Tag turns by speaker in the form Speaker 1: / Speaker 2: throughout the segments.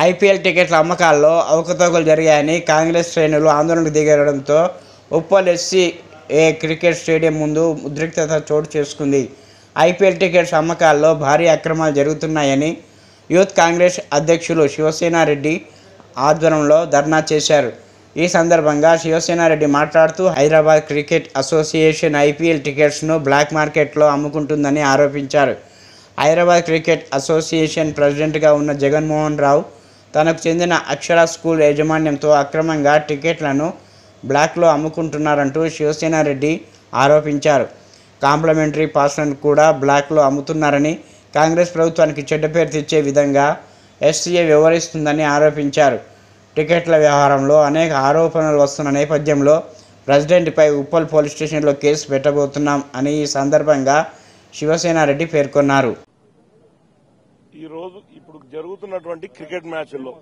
Speaker 1: IPL టికెట్ల అమ్మకాల్లో అవకతవకలు జరిగాయని కాంగ్రెస్ శ్రేణులు ఆందోళనకు దిగడంతో ఉప్పల్ ఎస్సీఏ క్రికెట్ స్టేడియం ముందు ఉద్రిక్తత చోటు చేసుకుంది. ఐపీఎల్ టికెట్స్ అమ్మకాల్లో భారీ అక్రమాలు జరుగుతున్నాయని యూత్ కాంగ్రెస్ అధ్యక్షులు శివసేనారెడ్డి ఆధ్వర్యంలో ధర్నా చేశారు. ఈ సందర్భంగా శివసేనారెడ్డి మాట్లాడుతూ హైదరాబాద్ క్రికెట్ అసోసియేషన్ ఐపీఎల్ టికెట్స్ను బ్లాక్ మార్కెట్లో అమ్ముకుంటుందని ఆరోపించారు. హైదరాబాద్ క్రికెట్ అసోసియేషన్ ప్రెసిడెంట్గా ఉన్న జగన్మోహన్ రావు తనకు చెందిన అక్షర స్కూల్ యాజమాన్యంతో అక్రమంగా టికెట్లను బ్లాక్లో అమ్ముకుంటున్నారంటూ శివసేనారెడ్డి ఆరోపించారు. కాంప్లిమెంటరీ పాస్లను కూడా బ్లాక్లో అమ్ముతున్నారని, కాంగ్రెస్ ప్రభుత్వానికి చెడ్డ పేరు తెచ్చే విధంగా ఎస్సీఏ వ్యవహరిస్తుందని ఆరోపించారు. టికెట్ల వ్యవహారంలో అనేక ఆరోపణలు వస్తున్న నేపథ్యంలో ప్రెసిడెంట్పై ఉప్పల్ పోలీస్ స్టేషన్లో కేసు పెట్టబోతున్నాం అని ఈ సందర్భంగా శివసేనారెడ్డి పేర్కొన్నారు.
Speaker 2: ఈరోజు ఇప్పుడు జరుగుతున్నటువంటి క్రికెట్ మ్యాచ్ల్లో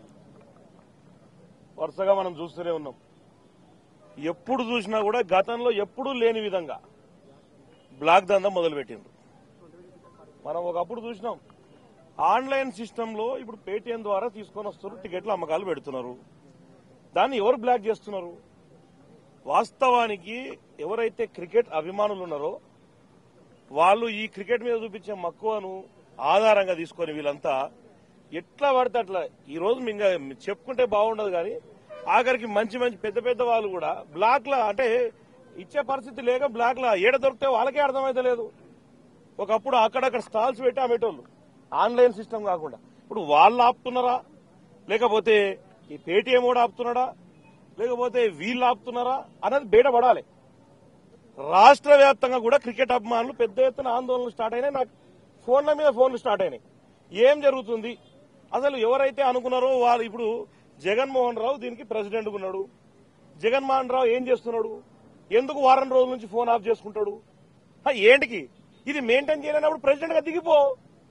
Speaker 2: వరుసగా మనం చూస్తూనే ఉన్నాం. ఎప్పుడు చూసినా కూడా గతంలో ఎప్పుడూ లేని విధంగా బ్లాక్ దందా మొదలుపెట్టిండ్రు. మనం ఒకప్పుడు చూసినాం ఆన్లైన్ సిస్టంలో ఇప్పుడు పేటీఎం ద్వారా తీసుకొని వస్తున్నారు, టికెట్ల అమ్మకాలు పెడుతున్నారు. దాన్ని ఎవరు బ్లాక్ చేస్తున్నారు? వాస్తవానికి ఎవరైతే క్రికెట్ అభిమానులు ఉన్నారో వాళ్ళు ఈ క్రికెట్ మీద చూపించే మక్కువను ఆధారంగా తీసుకొని వీళ్ళంతా ఎట్లా పడితే అట్లా ఈరోజు ఇంకా చెప్పుకుంటే బాగుండదు, కానీ ఆఖరికి మంచి మంచి పెద్ద పెద్ద వాళ్ళు కూడా బ్లాక్లా అంటే ఇచ్చే పరిస్థితి లేక బ్లాక్లా ఏడ దొరికితే వాళ్ళకే అర్థమైతే లేదు. ఒకప్పుడు అక్కడక్కడ స్టాల్స్ పెట్టి అమ్మేటోళ్ళు ఆన్లైన్ సిస్టమ్ కాకుండా. ఇప్పుడు వాళ్ళు ఆపుతున్నారా, లేకపోతే ఈ పేటీఎం కూడా ఆపుతున్నాడా, లేకపోతే వీళ్ళు ఆపుతున్నారా అన్నది బయటపడాలి. రాష్ట్ర వ్యాప్తంగా కూడా క్రికెట్ అభిమానులు పెద్ద ఎత్తున ఆందోళనలు స్టార్ట్ అయినాయి. నాకు ఫోన్ల మీద ఫోన్లు స్టార్ట్ అయినాయి. ఏం జరుగుతుంది అసలు? ఎవరైతే అనుకున్నారో వాళ్ళు ఇప్పుడు జగన్మోహన్ రావు దీనికి ప్రెసిడెంట్ ఉన్నాడు. జగన్మోహన్ రావు ఏం చేస్తున్నాడు? ఎందుకు వారం రోజుల నుంచి ఫోన్ ఆఫ్ చేసుకుంటాడు? ఏంటికి ఇది మెయింటైన్ చేయలేనప్పుడు ప్రెసిడెంట్ గా దిగిపో.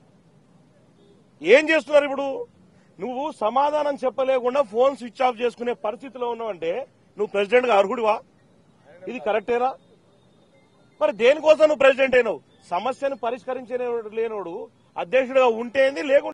Speaker 2: ఏం చేస్తున్నారు ఇప్పుడు? నువ్వు సమాధానం చెప్పలేకుండా ఫోన్ స్విచ్ ఆఫ్ చేసుకునే పరిస్థితిలో ఉన్నావంటే నువ్వు ప్రెసిడెంట్ గా అర్హుడివా? ఇది కరెక్టేనా? మరి దేనికోసం నువ్వు ప్రెసిడెంట్ అయినావు? సమస్యను పరిష్కరించలేనోడు అధ్యక్షుడిగా ఉంటేంది, లేకుంటే